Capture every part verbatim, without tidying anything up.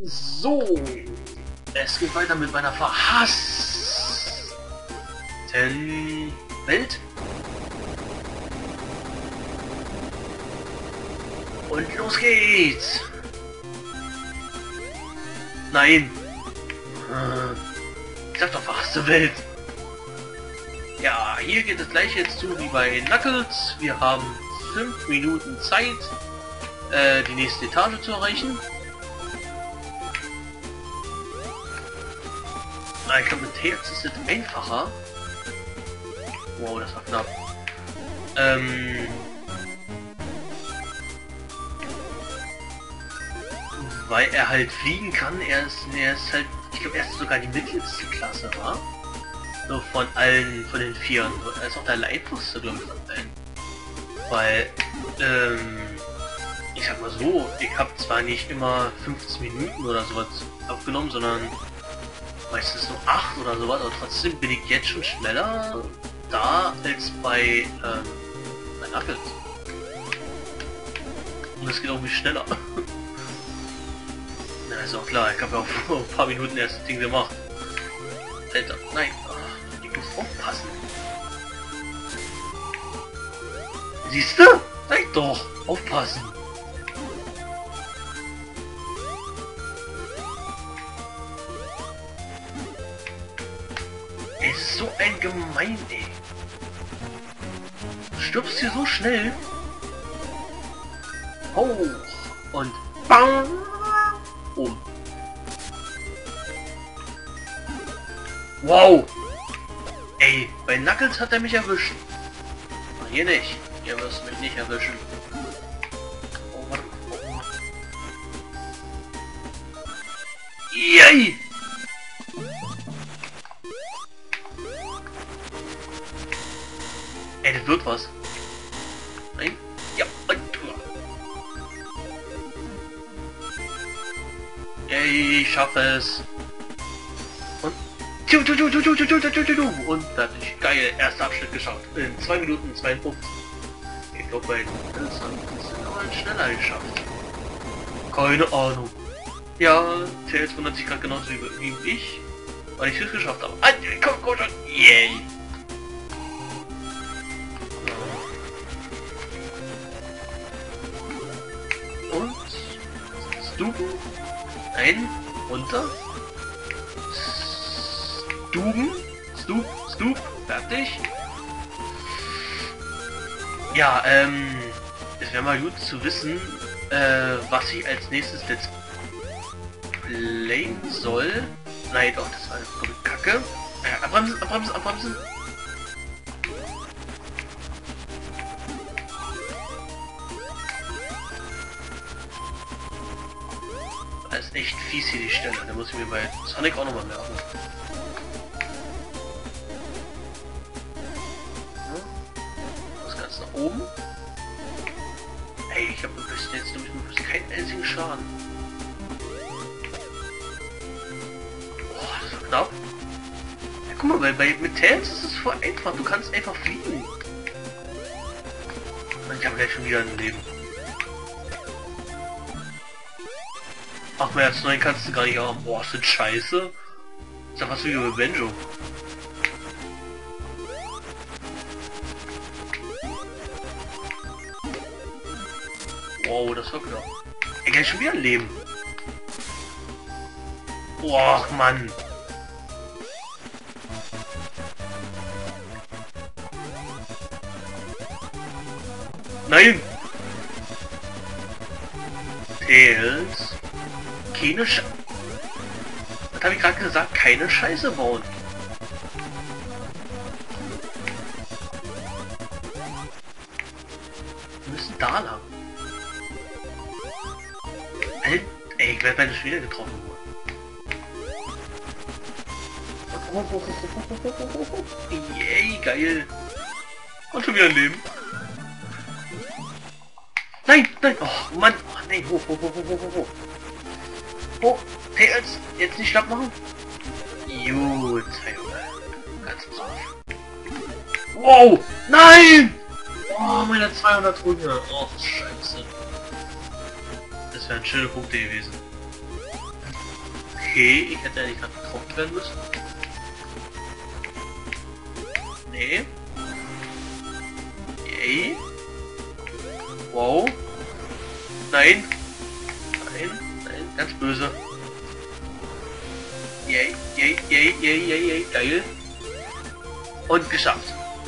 So, es geht weiter mit meiner verhassten Welt. Und los geht's! Nein! Ich sag doch verhasste Welt! Ja, hier geht es gleich jetzt zu wie bei Knuckles. Wir haben fünf Minuten Zeit, äh, die nächste Etage zu erreichen. Na, ich glaube mit Tails ist es einfacher. Wow, das war knapp. Ähm... Weil er halt fliegen kann, er ist, er ist halt, ich glaube, er ist sogar die mittelste Klasse, war? So von allen, von den Vieren. Er ist auch der Leibwuchste, glaube ich, von allen. Weil, ähm, ich sag mal so, ich habe zwar nicht immer fünfzehn Minuten oder sowas aufgenommen, sondern meistens nur acht oder sowas, aber trotzdem bin ich jetzt schon schneller da als bei, ähm, bei Knuckles. Und das geht auch nicht schneller. Na, ist auch klar, ich habe ja auch vor ein paar Minuten erst das Ding gemacht. Alter, nein, ach, ich muss aufpassen. Siehst du? Sag doch, aufpassen. Er ist so ein Gemein, ey. Du stirbst hier so schnell. Hoch und bam. Um. Wow! Ey, bei Knuckles hat er mich erwischt. Aber hier nicht. Hier wirst du mich nicht erwischen. Oh, warte. Oh. Yay! Ey, das wird was. Nein? Ja, und... Yay, ich schaffe es. Und... Und fertig. Geil, erster Abschnitt geschafft. In zwei Minuten zweiundfünfzig. Ich glaube, bei das haben wir aber schneller geschafft. Keine Ahnung. Ja, Tails wundert sich gerade genauso wie, wie ich, weil ich es geschafft habe. Ah, komm, komm schon. Yay! Und... Stuben? Ein, runter. Stuben. Stup, Stup. Fertig. Ja, ähm... es wäre mal gut zu wissen, äh, was ich als nächstes Let's Playen soll. Nein, doch, das war eine Kacke. Äh, abbremsen, abbremsen, abbremsen. Das ist echt fies hier die Stelle, da muss ich mir bei Sonic auch nochmal merken. Das ganz nach oben. Ey, ich habe bis jetzt nämlich keinen einzigen Schaden. Boah, das war knapp. Ja, guck mal, bei, bei mit Tails ist es voll einfach, du kannst einfach fliegen. Und ich habe gleich schon wieder ein Leben. Ach, mehr als neun kannst du gar nicht haben. Boah, ist das scheiße. Ist ja fast wie bei Benjo. Wow, das war klar. Ey, gleich schon wieder ein Leben. Boah, Mann. Nein! Tails. Keine Sch... Was habe ich gerade gesagt? Keine Scheiße bauen. Wir müssen da lang. Alter, ey, ich werde meine Schwede getroffen. Yay, geil. Und schon wieder ein Leben. Nein, nein, oh Mann, oh, nein, hoch, hoch, hoch, hoch, hoch, hoch. Oh, Tails, jetzt nicht schlapp machen. Gut, ganz brav. Wow, nein! Oh, meine zweihundert Rücken. Oh, scheiße. Das wären schöne Punkte gewesen. Okay, ich hätte eigentlich gerade getroffen werden müssen. Nee. Yay. Wow. Nein. Nein. Nein. Ganz böse. Yay. Yay. Yay. Yay. Yay. Yay. Geil. Und geschafft.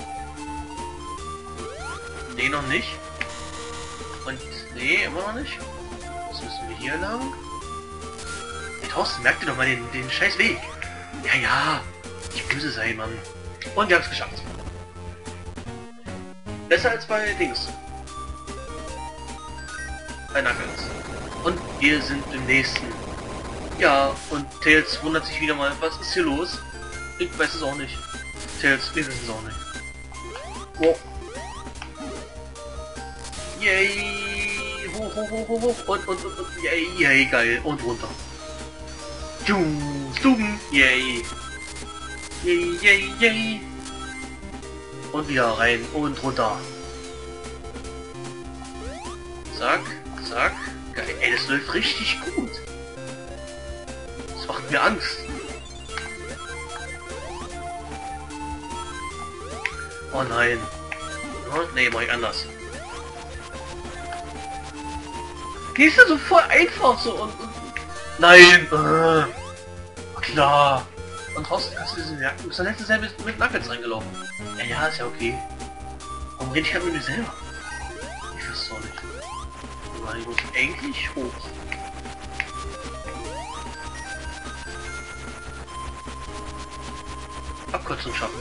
Nee, noch nicht. Und nee, immer noch nicht. Jetzt müssen wir hier lang. Hey Thorsten, merk dir doch mal den, den scheiß Weg. Ja, ja. Nicht böse sein, Mann. Und wir haben es geschafft. Besser als bei Dings. Bei Knuckles. Und wir sind im nächsten. Ja, und Tails wundert sich wieder mal, was ist hier los? Ich weiß es auch nicht. Tails, wir wissen es auch nicht. Wow. Yay! Hoch, hoch, hoch, hoch, hoch. Und, und, und, und, yay, yay, geil. Und runter. Zoom, yay. Yay, yay, yay. Und wieder rein und runter. Zack, zack. Geil. Ey, das läuft richtig gut. Das macht mir Angst. Oh nein. Oh, nee, mach ich anders. Die ist ja so voll einfach so und... und nein! Äh, klar! Und Thorsten, hast du diesen Jagd? Du bist der letzte Mal mit, mit Knuckles reingelaufen. Ja, ja, ist ja okay. Warum rede ich halt mit mir selber? Ich weiß es auch nicht. Aber ich muss eigentlich hoch. Abkürzung schaffen.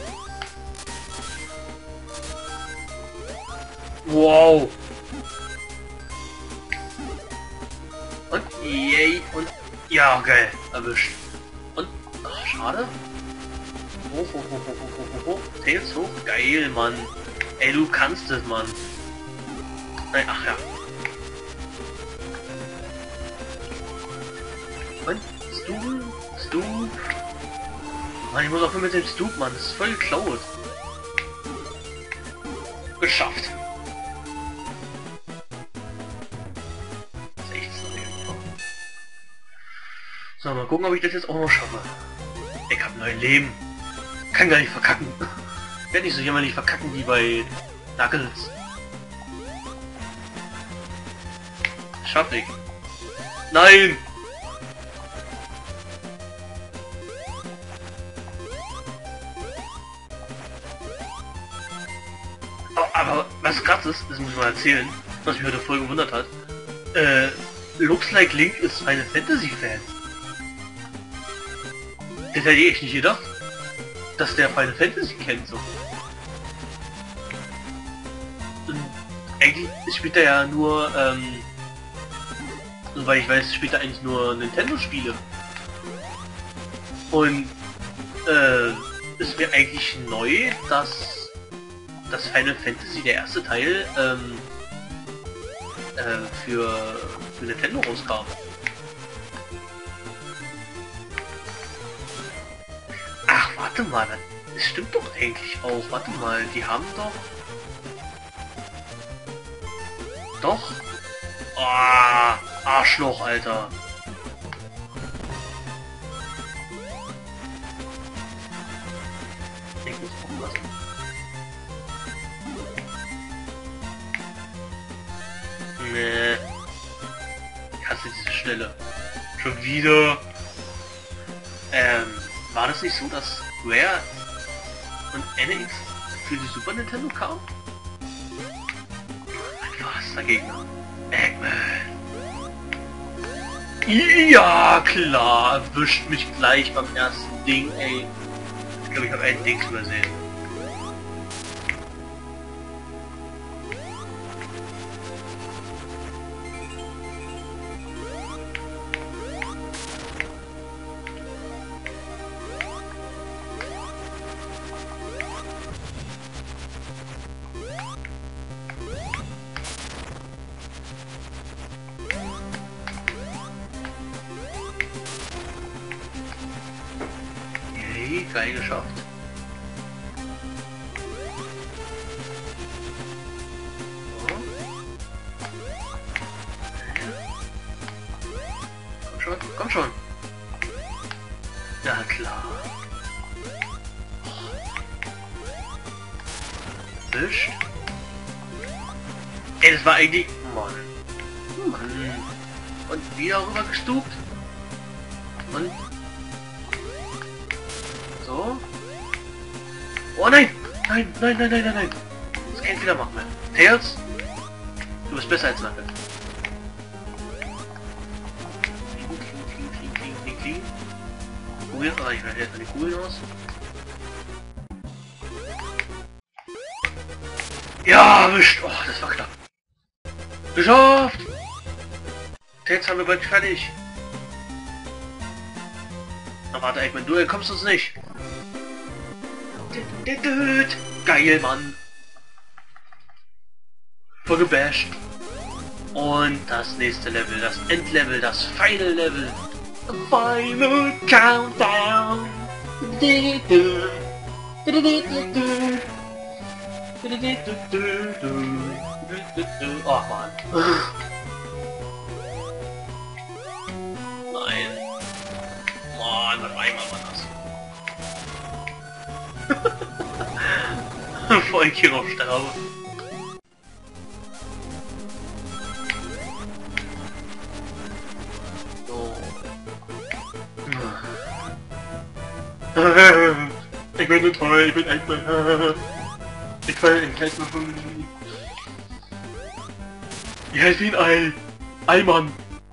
Wow! Und yay und ja, geil, erwischt. Und ach, schade. Hoch, hoch, hoch, hoch, hoch, hoch, hoch. Tails hoch, geil, Mann. Ey, du kannst es, Mann. Nein, ach ja. Und Stoop, Stoop. Mann, ich muss auch mit dem Stoop, Mann. Das ist voll geklaut. Geschafft. So, mal gucken, ob ich das jetzt auch noch schaffe. Ich hab neun Leben. Kann gar nicht verkacken. Ich werde nicht so jämmerlich verkacken wie bei Knuckles. Schaff ich. Nein! Oh, aber was krass ist, das muss ich mal erzählen, was mich heute voll gewundert hat. Äh, Looks Like Link ist Final Fantasy Fan. Das hätte ich echt nicht gedacht, dass der Final Fantasy kennt so. Und eigentlich spielt er ja nur, ähm, weil ich weiß, spielt er eigentlich nur Nintendo-Spiele. Und äh, ist mir eigentlich neu, dass das Final Fantasy, der erste Teil, ähm, äh, für, für Nintendo rauskam. Warte mal, das stimmt doch eigentlich auch. Warte mal, die haben doch... Doch? Ah, oh, Arschloch, Alter. Ich muss aufpassen. Nee. Ich hasse diese Stelle. Schon wieder. Ähm, war das nicht so, dass Square und N X für die Super Nintendo kam? Ein verhasster Gegner. Eggman. Ja, klar. Erwischt mich gleich beim ersten Ding, ey. Ich glaube, ich habe ein Ding übersehen. Geil geschafft. So. Komm schon, komm schon. Ja klar. Wischt. Ey, das war eigentlich... Mann. Mann. Und wieder rüber gestuft. Und... So. Oh nein! Nein, nein, nein, nein, nein, nein. Das ist kein Fehler machen mehr. Tails, du bist besser als Knuckles. Fliegen, fliegen, fliegen, fliegen, fliegen, fliegen, fliegen. Kugeln, oh, ich werde jetzt mal die Kugeln aus. Ja, erwischt! Oh, das war knapp. Geschafft! Tails haben wir bald fertig. Na warte, Eggman, du kommst uns nicht. Geil, Mann. Voll gebasht. Und das nächste Level, das Endlevel, das Final Level. Final Countdown. Oh Mann. Nein. Mann, was einmal war das? Bevor ich hier noch sterbe. So. Ich bin so toll, ich bin Eggman. Ich fall in gleich noch von... Ich heiße wie ein Ei. Eimann.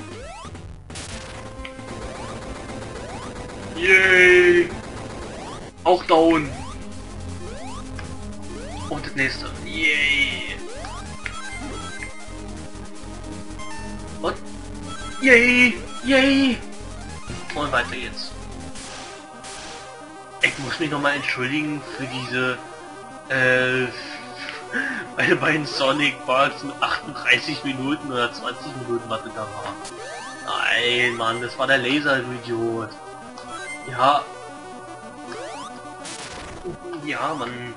Yay. Auch down. Und das nächste. Yay. Und? Yay. Yay. Und weiter geht's. Ich muss mich nochmal entschuldigen für diese äh, meine beiden Sonic Parks mit achtunddreißig Minuten oder zwanzig Minuten, was da war. Nein, Mann, das war der Laser, du Idiot. Ja. Ja, Mann.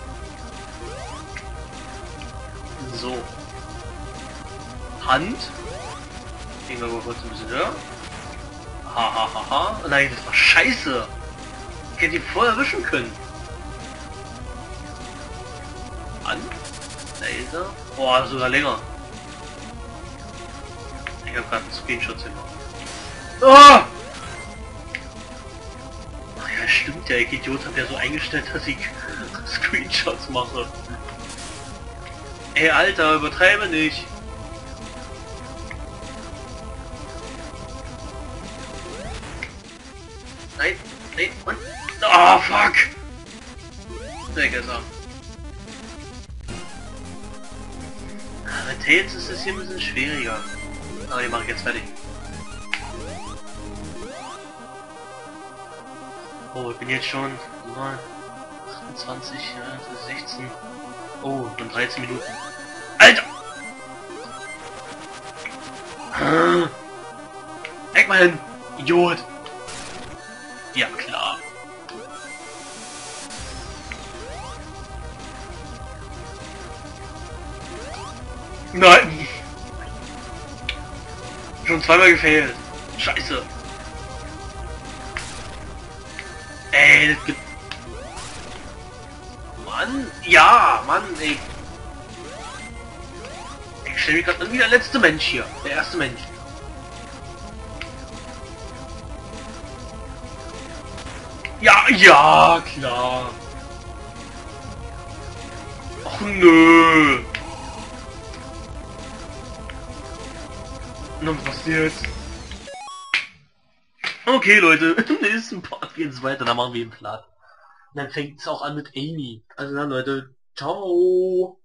So. Hand. Gehen wir mal kurz ein bisschen höher. Ha ha ha ha. Nein, das war scheiße. Ich hätte ihn voll erwischen können. Hand. Laser. Boah, sogar länger. Ich habe gerade einen Screenshot gemacht. Oh! Ach ja, stimmt ja, ich Idiot hat ja so eingestellt, dass ich Screenshots mache. Ey, Alter, übertreibe nicht. Nein, nein, und... Oh, fuck! Weg ist er. Bei Tails ist es hier ein bisschen schwieriger. Aber die mache ich jetzt fertig. Oh, ich bin jetzt schon achtundzwanzig, sechzehn. Oh, nur dreizehn Minuten. Alter! Eggman! Idiot! Ja, klar. Nein! Schon zweimal gefehlt. Scheiße. Ey, das gibt... Mann, ja, Mann, ey. Ich stelle mich gerade an wie der letzte Mensch hier. Der erste Mensch. Ja, ja, klar. Ach nö. Na, was passiert? Okay, Leute, im nächsten Part geht's weiter, dann machen wir ihn platt. Und dann fängt es auch an mit Amy. Also dann, Leute, ciao.